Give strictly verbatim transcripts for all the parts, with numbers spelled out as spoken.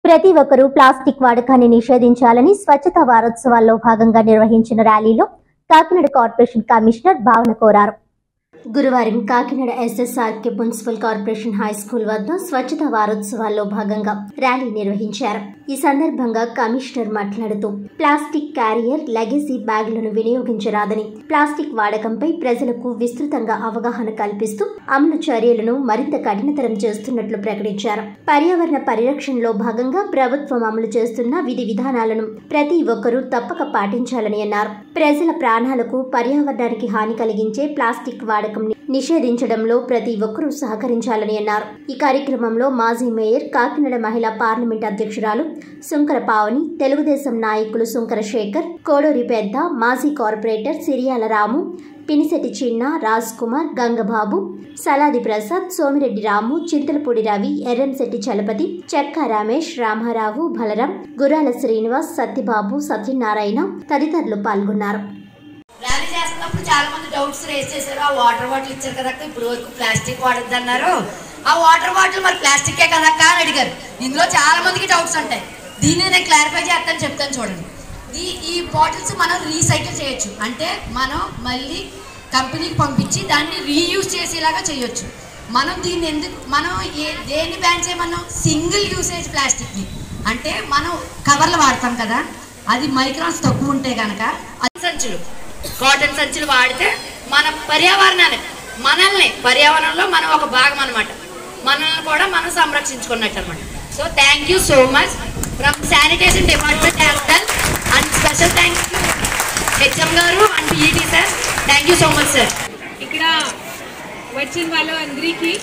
ప్రతి ఒక్కరూ ప్లాస్టిక్ వాడకాన్ని నిషేధించాలని స్వచ్ఛతా వారోత్సవాల్లో భాగంగా నిర్వహించిన ర్యాలీలో కాకినాడ కార్పొరేషన్ కమిషనర్ భావన కోరారు. గురువారం Kakinada SSRK municipal corporation high school వద్ద స్వచ్ఛతా వారోత్సవాల్లో భాగంగా ర్యాలీ నిర్వహించారు. ఈ సందర్భంగా కమిషనర్ మాట్లాడుతూ ప్లాస్టిక్ క్యారియర్, లెగసీ బ్యాగులను వినియోగించరాదని, ప్లాస్టిక్ వాడకంపై ప్రజలకు విస్తృతంగా అవగాహన కల్పిస్తూ అమలు చర్యలను మరింత కఠినతరం చేస్తున్నట్లు ప్రకటించారు. పర్యావరణ పరిరక్షణలో భాగంగా ప్రభుత్వం అమలు చేస్తున్న విధి విధానాలను ప్రతి ఒక్కరూ తప్పక పాటించాలని అన్నారు. ప్రజల ప్రాణాలకు, పర్యావరణానికి హాని కలిగించే ప్లాస్టిక్ వాడకం నిషేధించడంలో ప్రతి ఒక్కరూ సహకరించాలని అన్నారు. ఈ కార్యక్రమంలో మాజీ మేయర్, కాకినాడ మహిళా పార్లమెంట్ అధ్యక్షురాలు సుంకర పావని, తెలుగుదేశం నాయకులు సుంకర శేఖర్, కోడూరి పెద్ద, మాజీ కార్పొరేటర్ సిరియాల రాము, పినిశెట్టి చిన్న, రాజ్ కుమార్, గంగబాబు, సలాది ప్రసాద్, సోమిరెడ్డి రాము, చింతలపూడి రవి, ఎర్రంశెట్టి చలపతి, చెక్క రమేష్, రామారావు, బలరాం, గురాల శ్రీనివాస్, సత్యబాబు, సత్యనారాయణ తదితరులు పాల్గొన్నారు. ర్యాలీ చేస్తున్నప్పుడు చాలా మంది డౌట్స్ రేస్ చేశారు. ఆ వాటర్ బాటిల్ ఇచ్చారు కదా, ఇప్పుడు వరకు ప్లాస్టిక్ వాడద్దు అన్నారు. ఆ వాటర్ బాటిల్ మరి ప్లాస్టికే కదా అని అడిగారు. ఇందులో చాలా మందికి డౌట్స్ ఉంటాయి. దీన్ని నేను క్లారిఫై చేస్తాను, చెప్తాను చూడండి. ఈ ఈ బాటిల్స్ మనం రీసైకిల్ చేయొచ్చు, అంటే మనం మళ్ళీ కంపెనీకి పంపించి దాన్ని రీయూజ్ చేసేలాగా చేయొచ్చు. మనం దీన్ని ఎందుకు మనం ఏ దేన్ని బ్యాన్ చేయమన్నాం? సింగిల్ యూసేజ్ ప్లాస్టిక్ని. అంటే మనం కవర్లు వాడతాం కదా, అది మైక్రాన్స్ తక్కువ ఉంటే కనుక అది సంచులు, కాటన్ సంచులు వాడితే మన పర్యావరణాన్ని, మనల్ని పర్యావరణంలో మనం ఒక భాగం అనమాట, మనల్ని కూడా మనం సంరక్షించుకున్నట్టు అనమాట. So thank you so much from sanitation department and special thanks to HM గారు and PET sir. Thank you so much sir. ఇక్కడ వచ్చిన వాళ్ళు అందరికీ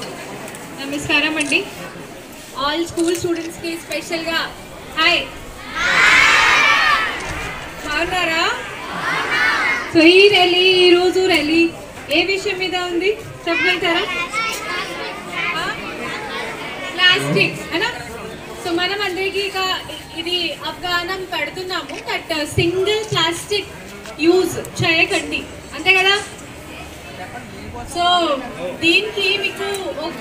నమస్కారం అండి. ఆల్ స్కూల్ స్టూడెంట్స్కి స్పెషల్గా హాయ్. బాగున్నారా? సో ఈ ర్యాలీ, ఈరోజు ర్యాలీ ఏ విషయం మీద ఉంది చెప్పగలుగుతారా? ప్లాస్టిక్ అనా. సో మనం అందరికీ ఇక ఇది అవగాహన పెడుతున్నాము దట్ సింగిల్ ప్లాస్టిక్ యూజ్ చేయకండి, అంతే కదా? సో దీనికి మీకు ఒక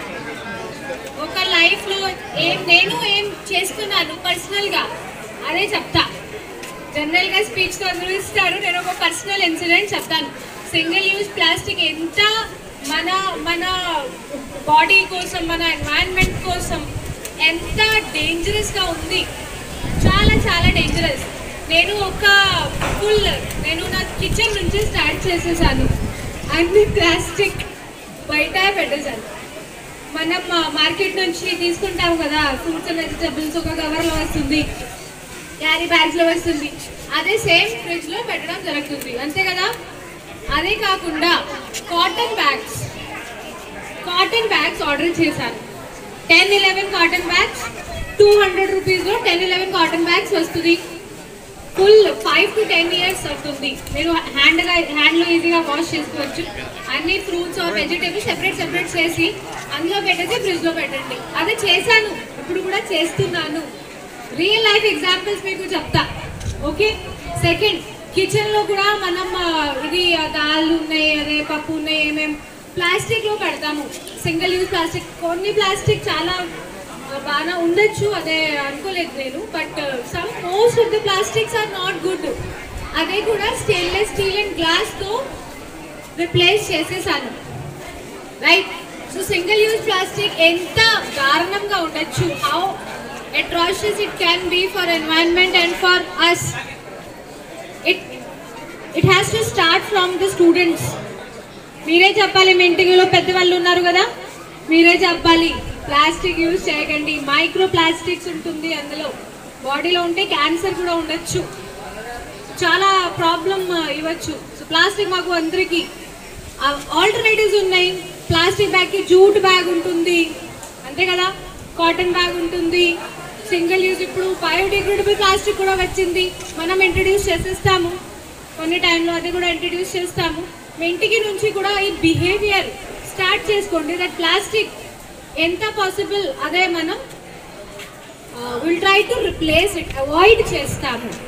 ఒక లైఫ్లో ఏం నేను ఏం చేస్తున్నాను పర్సనల్గా అదే చెప్తా. జనరల్గా స్పీచ్తో అందరూ ఇస్తారు, నేను ఒక పర్సనల్ ఇన్సిడెంట్ చెప్తాను. సింగిల్ యూజ్ ప్లాస్టిక్ ఎంత మన మన బాడీ కోసం, మన ఎన్వైరన్మెంట్ కోసం ఎంత డేంజరస్గా ఉంది, చాలా చాలా డేంజరస్. నేను ఒక ఫుల్ నేను నా కిచెన్ నుంచి స్టార్ట్ చేసేసాను, అన్ని ప్లాస్టిక్ బయట పెట్టేశాను. మనం మార్కెట్ నుంచి తీసుకుంటాం కదా, ఫ్రూట్స్ అండ్ వెజిటబుల్స్ ఒక కవర్లో వస్తుంది, క్యారీ బ్యాగ్స్లో వస్తుంది, అదే సేమ్ ఫ్రిడ్జ్లో పెట్టడం జరుగుతుంది, అంతే కదా? అదే కాకుండా cotton bags cotton bags order చేశాను. Ten eleven cotton bags two hundred రూపీస్లో టెన్ ఇలెవెన్ కాటన్ బ్యాగ్స్ వస్తుంది. Full five to ten years అవుతుంది. మీరు హ్యాండ్ హ్యాండ్లో ఈజీగా వాష్ చేసుకోవచ్చు. అన్ని fruits or vegetables separate separate చేసి అందులో పెట్టేసి ఫ్రిడ్జ్లో పెట్టండి. అదే చేశాను, ఇప్పుడు కూడా చేస్తున్నాను. రియల్ లైఫ్ ఎగ్జాంపుల్స్ మీకు చెప్తా, ఓకే? సెకండ్, కిచెన్లో కూడా మనం ఇది దాల్ ఉన్నాయి, అదే పప్పు ఉన్నాయి, ఏమేమి ప్లాస్టిక్లో పెడతాము. సింగిల్ యూజ్ ప్లాస్టిక్, కొన్ని ప్లాస్టిక్ చాలా బాగా ఉండొచ్చు, అదే అనుకోలేదు నేను, but some most of the plastics are not good. అదే కూడా స్టెయిన్లెస్ స్టీల్ అండ్ గ్లాస్తో రిప్లేస్ చేసేసాను, right? So single use plastic ఎంత దారుణంగా ఉండొచ్చు, how atrocious it can be for environment and for us. It it has to start from the students. మీరే చెప్పాలి, మీ ఇంటిలో పెద్దవాళ్ళు ఉన్నారు కదా, మీరే చెప్పాలి ప్లాస్టిక్ యూజ్ చేయకండి. మైక్రో ప్లాస్టిక్స్ ఉంటుంది అందులో, బాడీలో ఉంటే క్యాన్సర్ కూడా ఉండొచ్చు, చాలా ప్రాబ్లం ఇవ్వచ్చు. సో ప్లాస్టిక్ మాకు అందరికీ ఆల్టర్నేటివ్స్ ఉన్నాయి. ప్లాస్టిక్ బ్యాగ్కి జూట్ బ్యాగ్ ఉంటుంది, అంతే కదా? కాటన్ బ్యాగ్ ఉంటుంది. సింగిల్ యూజ్ ఇప్పుడు బయోడిగ్రేడబుల్ ప్లాస్టిక్ కూడా వచ్చింది, మనం ఇంట్రడ్యూస్ చేసేస్తాము కొన్ని టైంలో, అది కూడా ఇంట్రడ్యూస్ చేస్తాము. మీ ఇంటికి నుంచి కూడా ఈ బిహేవియర్ స్టార్ట్ చేసుకోండి. దట్ ప్లాస్టిక్ ఎంత పాసిబుల్ అదే మనం will try to replace it, avoid చేస్తాము.